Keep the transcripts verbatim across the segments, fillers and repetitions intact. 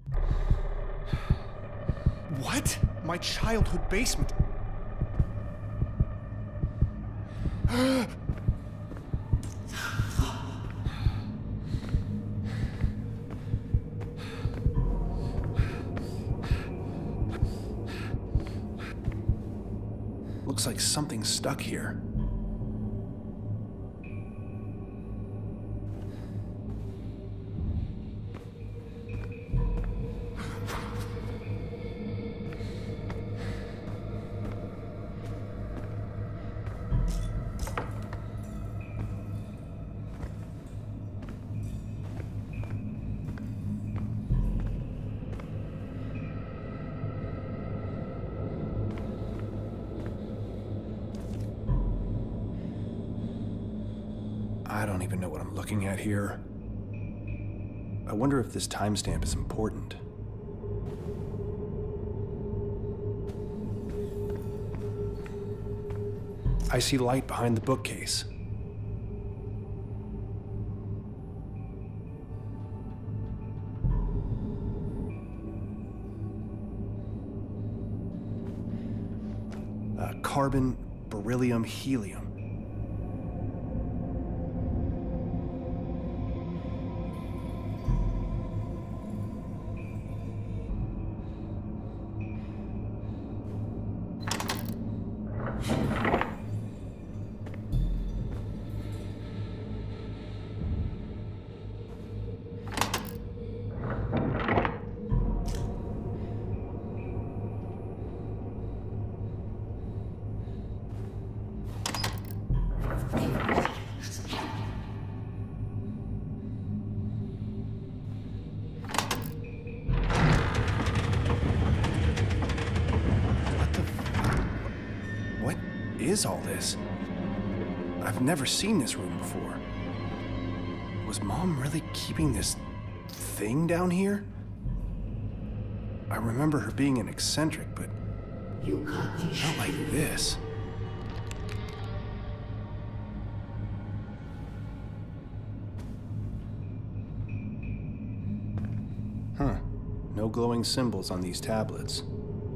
What? My childhood basement. Looks like something's stuck here. I don't even know what I'm looking at here. I wonder if this timestamp is important. I see light behind the bookcase. Uh, carbon, beryllium, helium. Is all this? I've never seen this room before. Was Mom really keeping this thing down here? I remember her being an eccentric, but not like this. Huh. No glowing symbols on these tablets.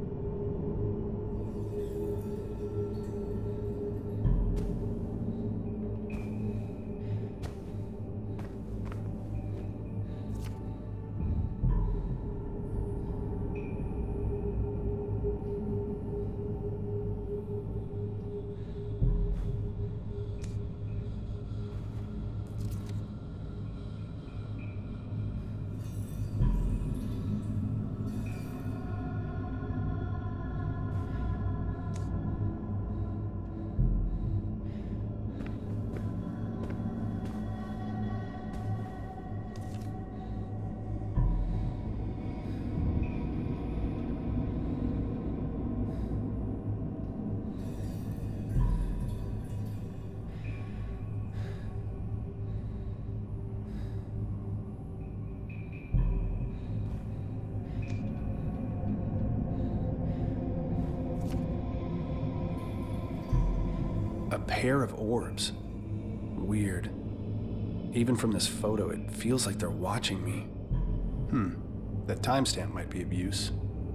A pair of orbs. Weird. Even from this photo, it feels like they're watching me. Hmm. That timestamp might be of use.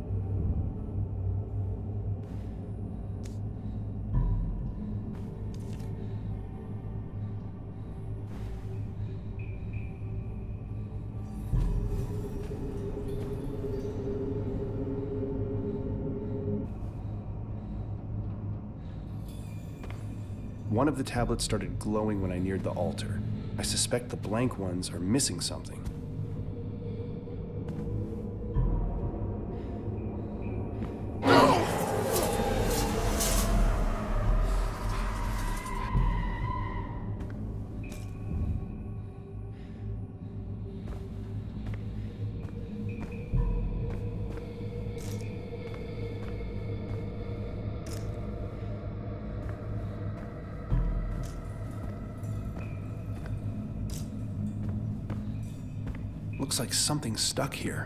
One of the tablets started glowing when I neared the altar. I suspect the blank ones are missing something. Looks like something's stuck here.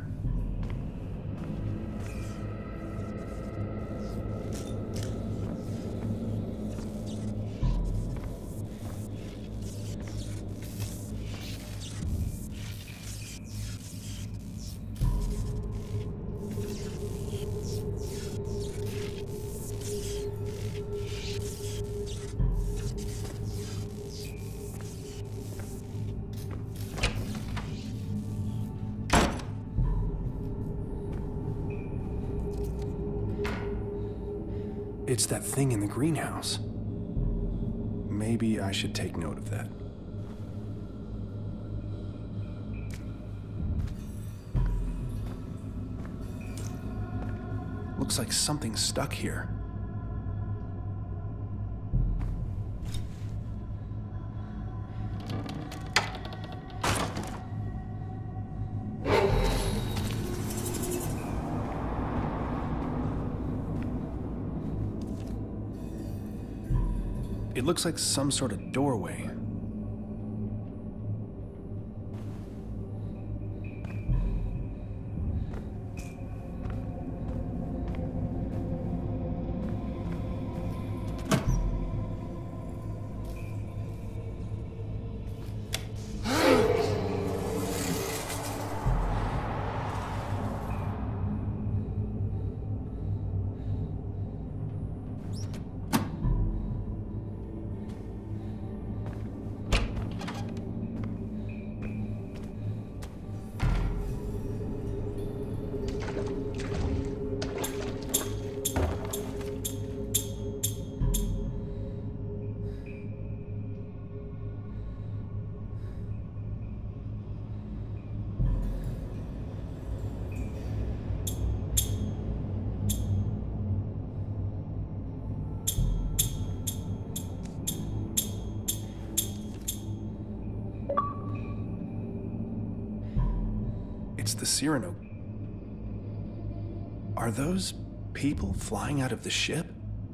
It's that thing in the greenhouse. Maybe I should take note of that. Looks like something's stuck here. It looks like some sort of doorway. It's the Cyrano. Are those people flying out of the ship?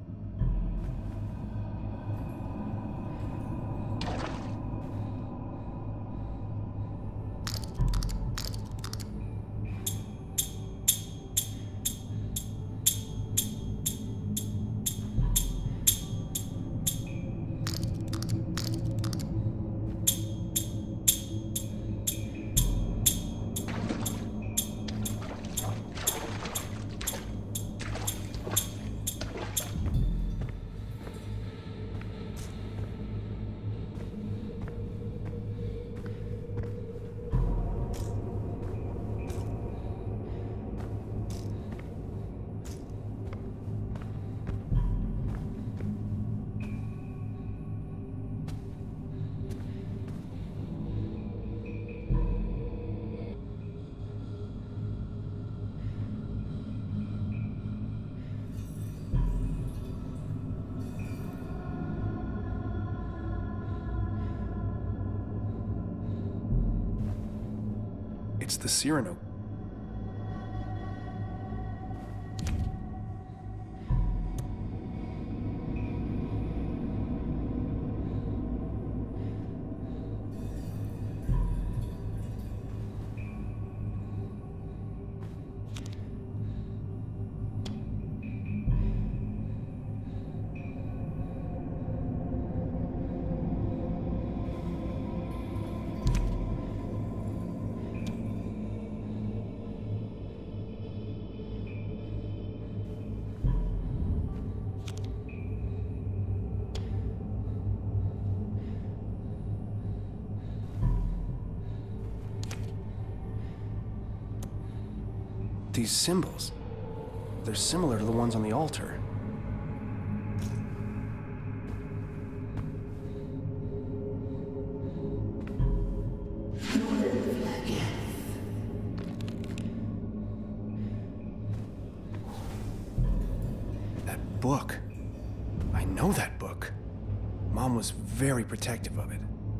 It's the Cyrano. These symbols, they're similar to the ones on the altar. That book. I know that book. Mom was very protective of it.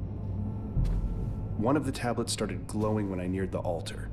One of the tablets started glowing when I neared the altar.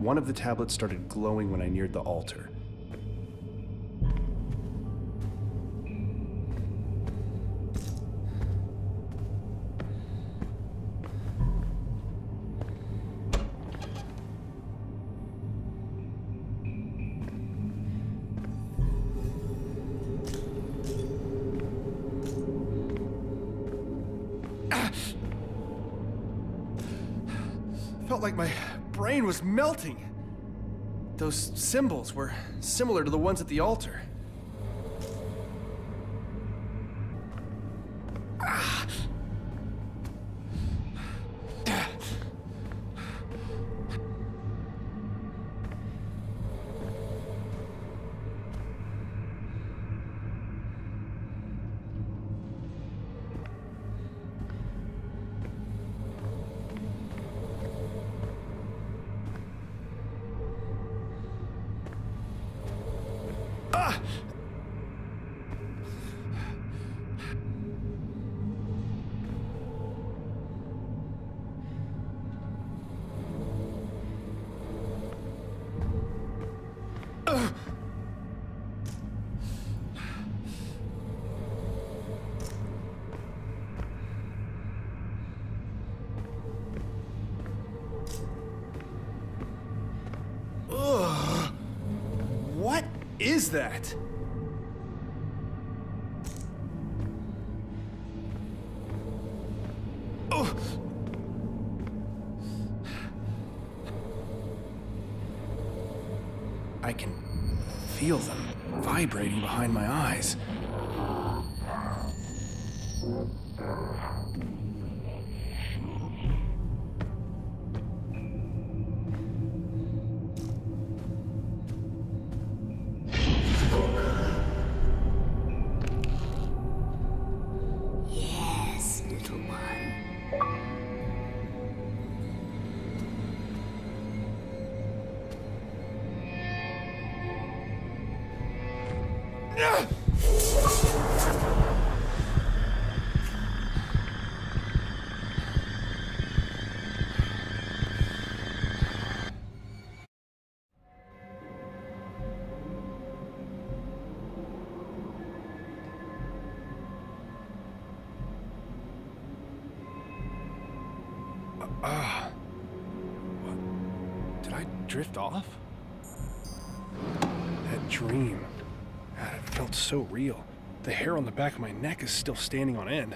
one of the tablets started glowing when I neared the altar. Felt like my brain was melting. Those symbols were similar to the ones at the altar. Ah. Ugh. What is that? Oh. I can feel them vibrating behind my eyes. Yes, little one. Ah. What? Did I drift off? That dream. God, it felt so real. The hair on the back of my neck is still standing on end.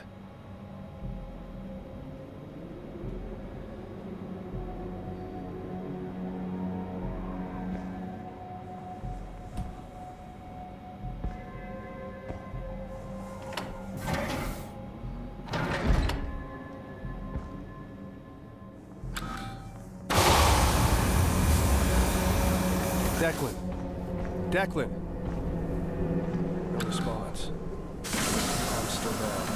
Declan. Declan. No response. I'm still there.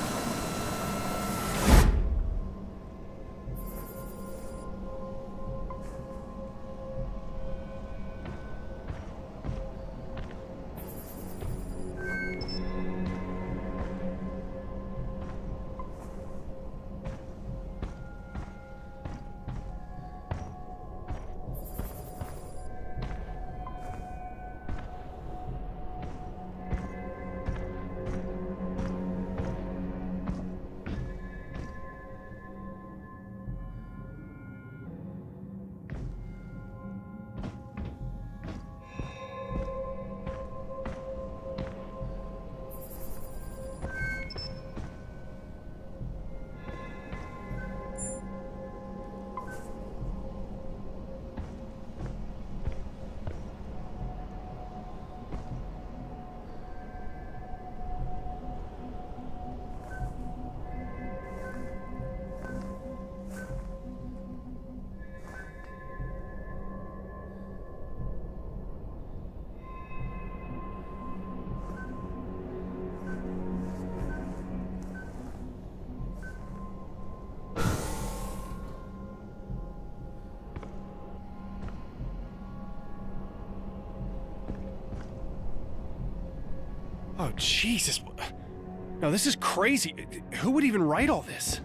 Oh, Jesus. No, this is crazy. Who would even write all this?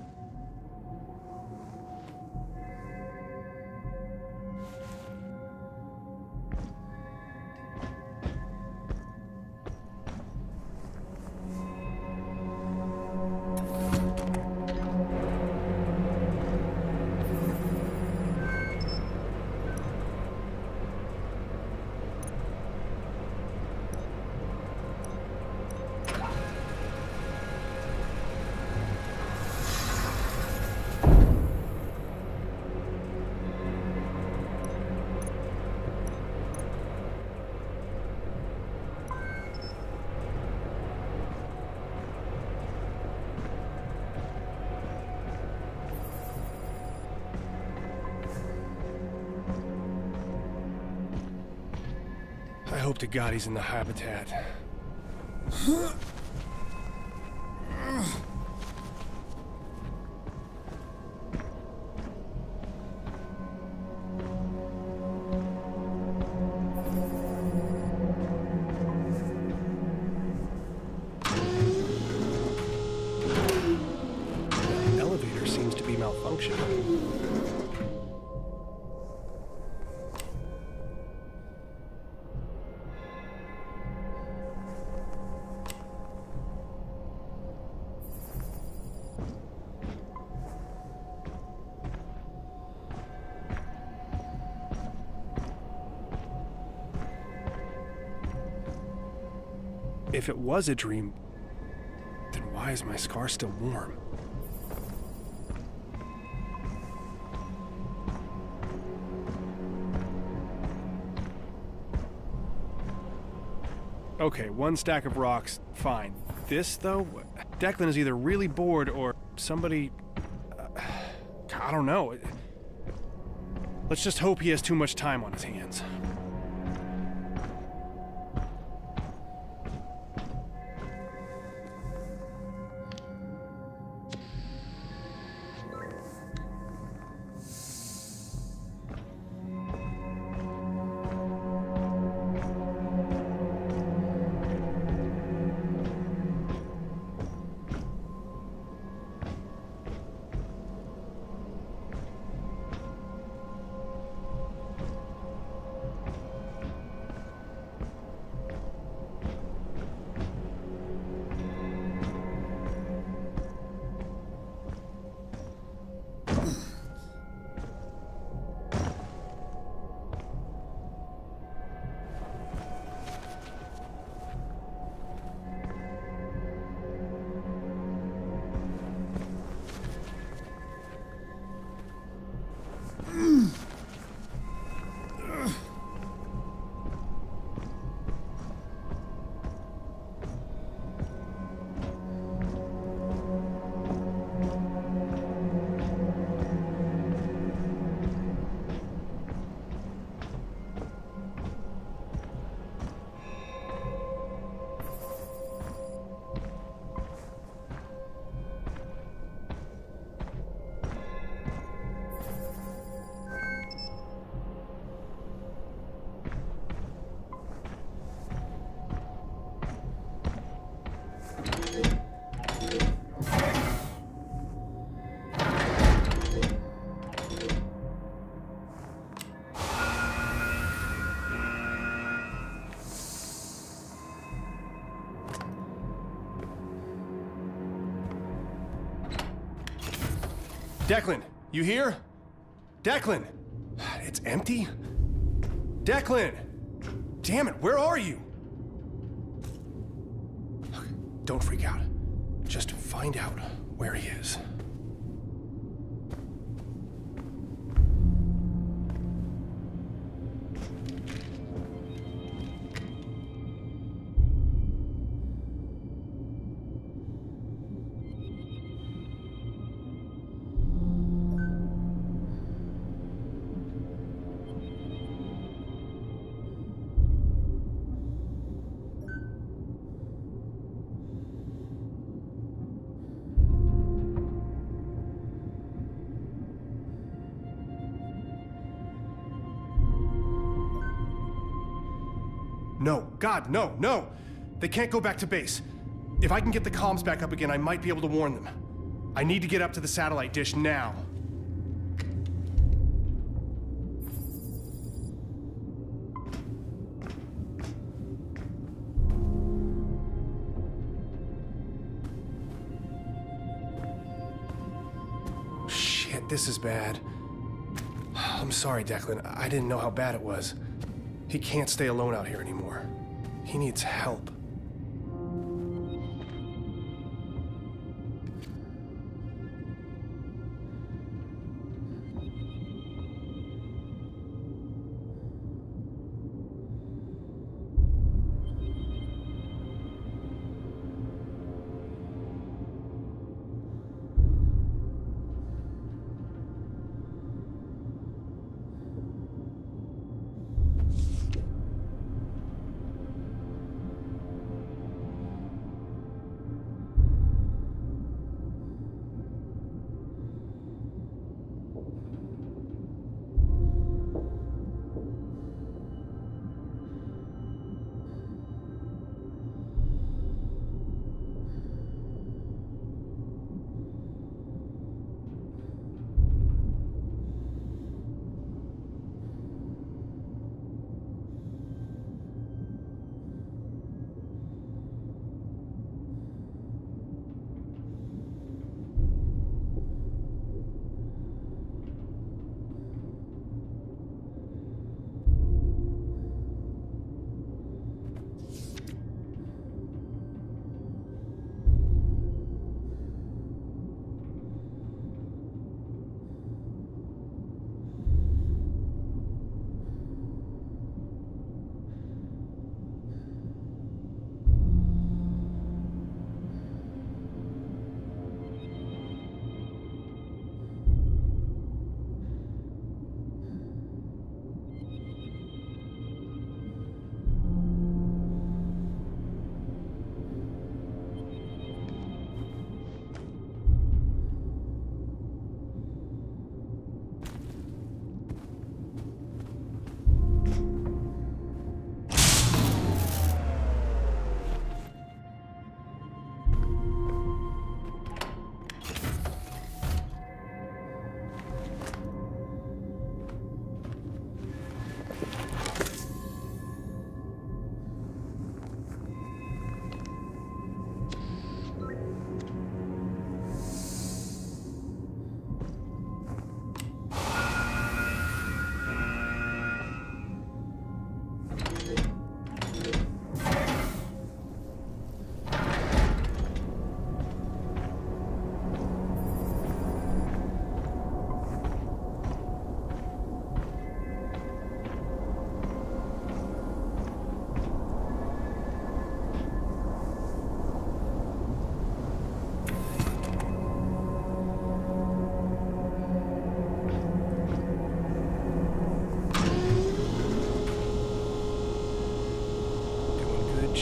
I hope to God he's in the habitat. The elevator seems to be malfunctioning. If it was a dream, then why is my scar still warm? Okay, one stack of rocks, fine. This, though? Declan is either really bored or somebody... Uh, I don't know. Let's just hope he has too much time on his hands. Declan, you here? Declan! It's empty? Declan! Damn it, where are you? Don't freak out. Just find out where he is. No, God, no, no! They can't go back to base. If I can get the comms back up again, I might be able to warn them. I need to get up to the satellite dish now. Shit, this is bad. I'm sorry, Declan. I didn't know how bad it was. He can't stay alone out here anymore. He needs help.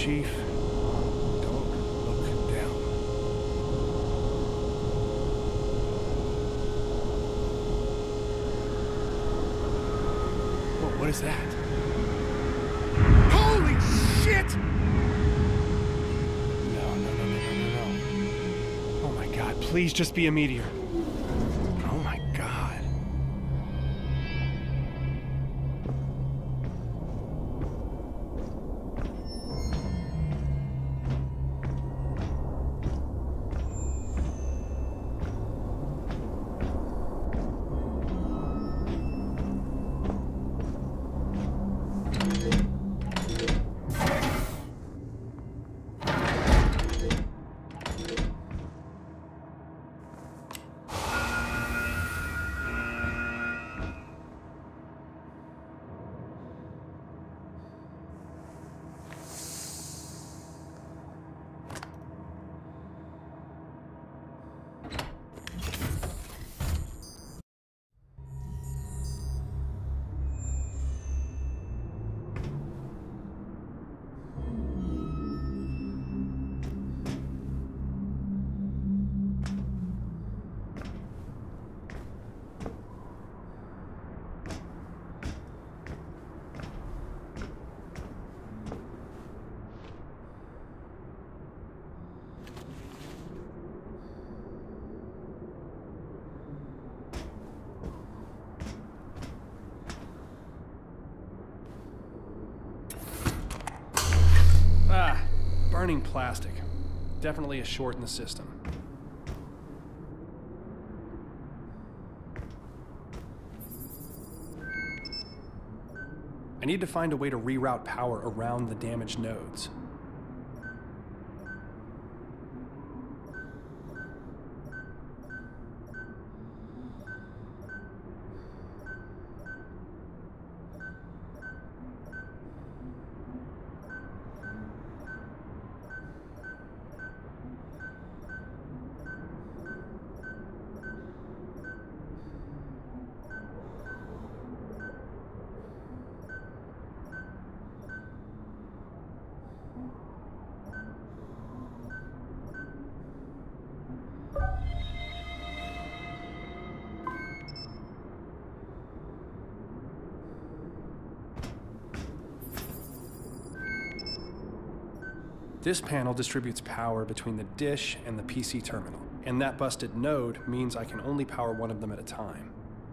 Chief. Don't look down. Whoa, what is that? Holy shit! No, no, no, no, no, no, no. Oh my God, please just be a meteor. Oh my God. Ah, burning plastic. Definitely a short in the system. I need to find a way to reroute power around the damaged nodes. This panel distributes power between the dish and the P C terminal, and that busted node means I can only power one of them at a time.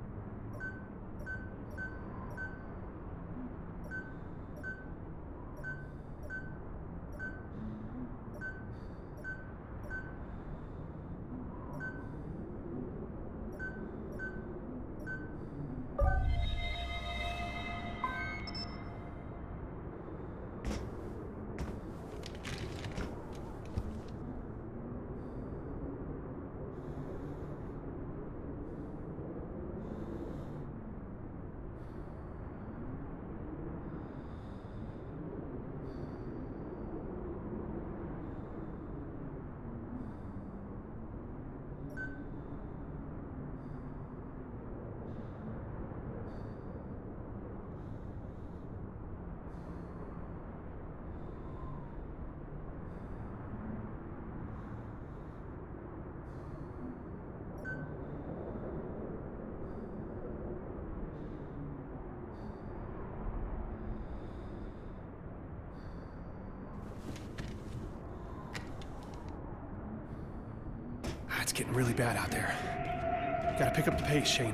It's getting really bad out there. Gotta pick up the pace, Shane.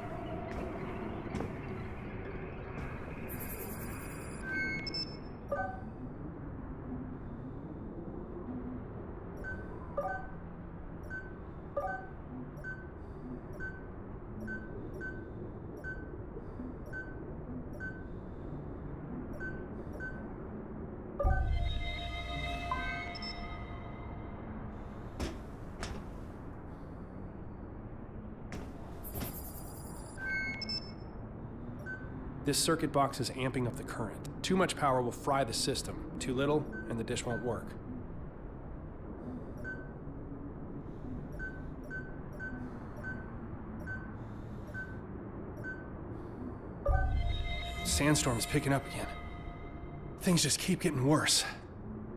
This circuit box is amping up the current. Too much power will fry the system. Too little, and the dish won't work. Sandstorm is picking up again. Things just keep getting worse.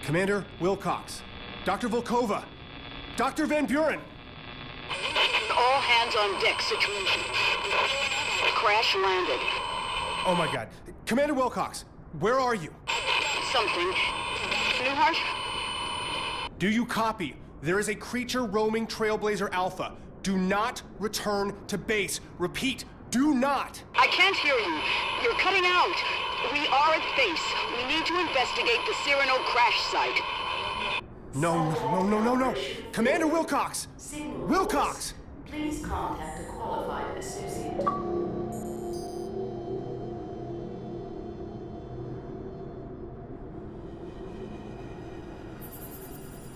Commander Wilcox. Doctor Volkova. Doctor Van Buren. All hands on deck situation. Crash landed. Oh my god. Commander Wilcox, where are you? Something. Newhart? Do you copy? There is a creature roaming Trailblazer Alpha. Do not return to base. Repeat, do not! I can't hear you. You're cutting out. We are at base. We need to investigate the Cyrano crash site. No, no, no, no, no! Commander Wilcox! Signal Wilcox! Please contact a qualified associate.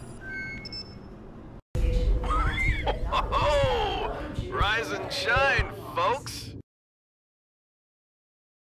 Oh, rise and shine,